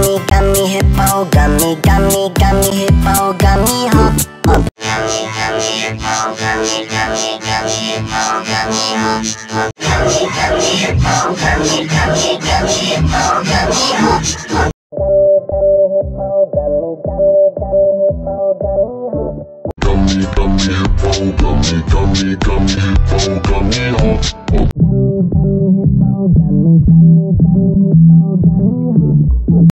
gummy, gummy hippo, gummy, gummy, gummy hippo, gummy hop, hop. Gummy, gummy hippo, gummy, gummy, gummy hippo, gummy hop, hop. Gummy, gummy hippo, gummy, gummy, gummy hippo, gummy hop, hop. Gummy, gummy hippo, gummy, gummy, gummy hippo, gummy hop, hop.